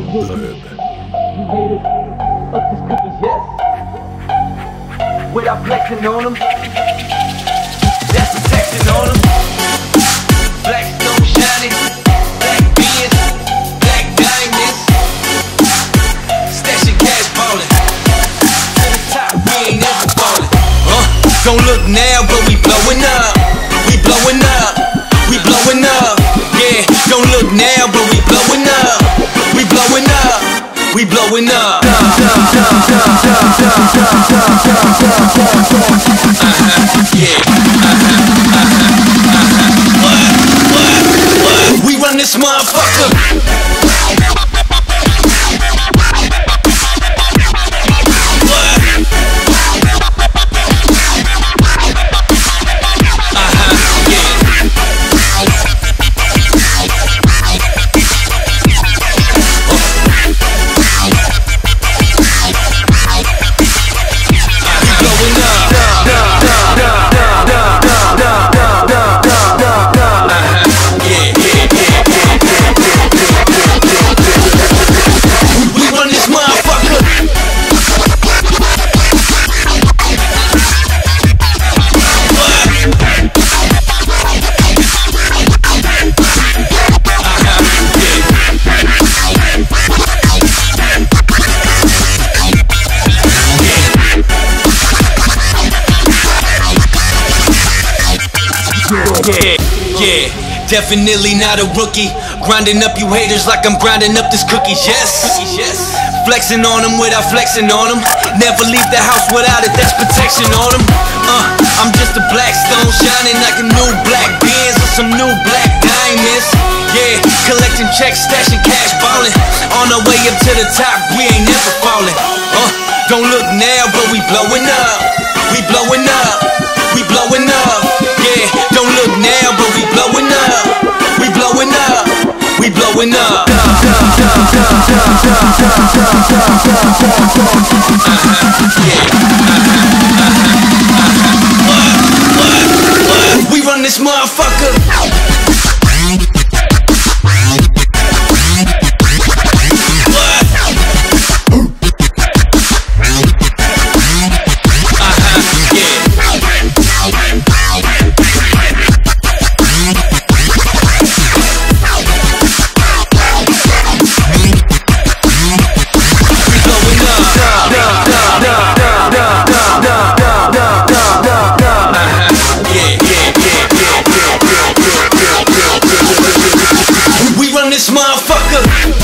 blood. Up this cookie, yes. Without flexing on them. That's protection on them. Black stone shining. Black beans. Black diamonds. Stashing cash ballin'. To the top, we ain't never ballin'. Don't look now, but we blowin' up. We blowin' up. We blowin' up. Yeah, don't look now, but we blowin' up. We blowin' up. We blowin' up. Yeah. What? We run this motherfucker. Yeah, definitely not a rookie. Grinding up you haters like I'm grinding up this cookies, yes. Flexing on them without flexing on them. Never leave the house without it, that's protection on them. I'm just a black stone shining like a new black Benz or some new black diamonds. Yeah, collecting checks, stashing cash, ballin'. On our way up to the top, we ain't never fallin'. Don't look now, but we blowin' up. We blowin' up. We blowin' up. Yeah, don't look now, but we blowin' up. We blowin' up. We blowin' up. What? We run this motherfucker. This motherfucker.